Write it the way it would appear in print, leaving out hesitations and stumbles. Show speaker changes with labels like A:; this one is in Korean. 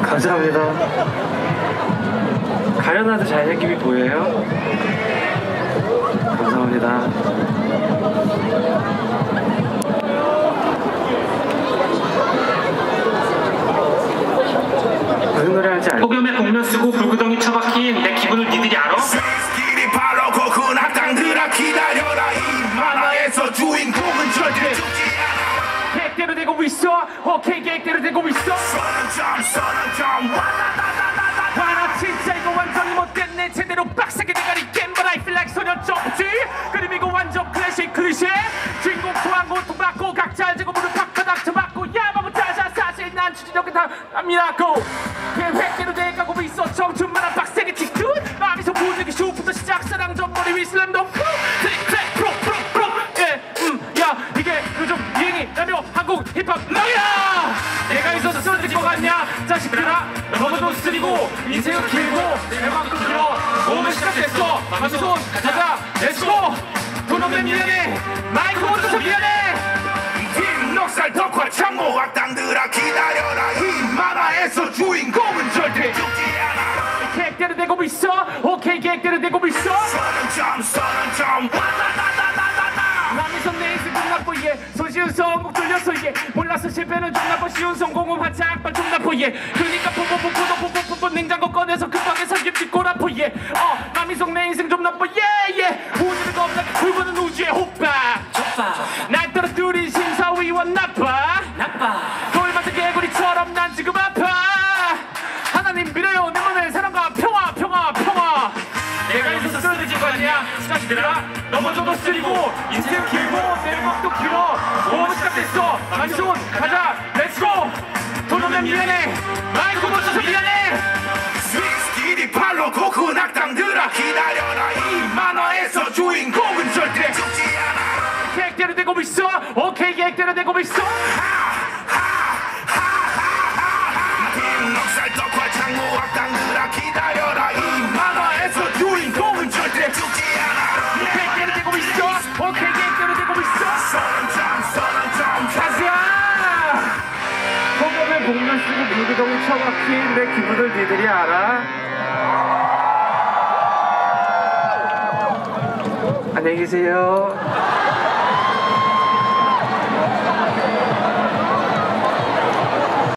A: 감사합니다. 가련아도 잘생김이 보여요? 감사합니다. 무슨 노래 할지 알고
B: 폭염에 복면 쓰고 불구덩이 처박힌 내 기분을 니들이 알아?
C: 스위스끼리 바로 그 낙당들아 기다려라. 이 만화에서 주인공은 절대 죽지 않아.
B: 계획대로 되고 있어. 오케이 계획대로 되고 있어.
C: 선언점
B: 와나 진짜 이거 완전히 못됐네. 제대로 빡세게 대가리 깬 But I feel like 소년 점지. 그림 이거 완전 클래식 클리셰. 주인공 토한 고통받고 각자 알지고 무릎 박바닥 쳐맞고 야바보 짜자. 사실 난 추진력이 다 압니다고. 계획대로 돼가고 있어. 청춘만한 빡세게 틱툭. 마음이 소부지기 슈부터 시작. 사랑 전 머리 위 슬램덩크. 트릭 프로 예, 야 이게 요즘 유행이라며 한국 힙합 망이야. 내가 있어서 쓰러질 것 같냐 자식들아. 너무도 쓰리고 인생은 길고 내만큼 길어. 몸은 시작됐어. 방손 가자 렛츠고. 돈 없는 미련해 마이크 못 줘서 미안해.
C: 팀 넉살 덕화 창모 악당들아 기다려라. 이 만화에서 주인공은 절대 죽지 않아.
B: 계획대로 되고 있어. 오케이 계획대로 되고 있어.
C: 선언점
B: 남이선 내 인생 좀 나빠 예. 손쉬운 성공 돌려서 예. 몰라서 실패는 좀 나빠. 쉬운 성공은 화장발 좀 나빠 예. 그니까 뽀뽀뽀뽀뽀뽀뽀뽀 냉장고 꺼내서 급하게 삼김치 꼬라포 예. 남이선 내 인생 좀 나빠 예예. 우주를 겁나 굵은 우주의 호빠 날 떨어뜨린 심사위원 나빠 돌맞은 개구리처럼 난 지금 아파. 하나님 믿어요. 내 맘에 사랑과 평화 내가 있어서 쓰러질 거 아니야 자식들아. 넘어져도 쓰리고 인생 길고 내일막도 길어. 몸은 시작됐어. 만손 가자 렛츠고. 돈 없는 미안해 마이크 못 줘서 미안해.
C: 스위스끼리 발로 그 낙당들아 기다려라. 이 만화에서 주인공은 절대 죽지 않아.
B: 계획대로 되고 있어. 오케이 계획대로 되고 있어.
C: 팀 넉살 덕화 창모 악당들아 기다려라. 이 만화에서 주인공은 절대 죽지 않아.
B: 계획대로 되고 있어. 오케이 계획대로 되고 있어.
C: 선언점
B: 가자.
A: 폭염에 복면 쓰고 물구덩이 처박힌 내 기분을 니들이 알아? 안녕히 계세요.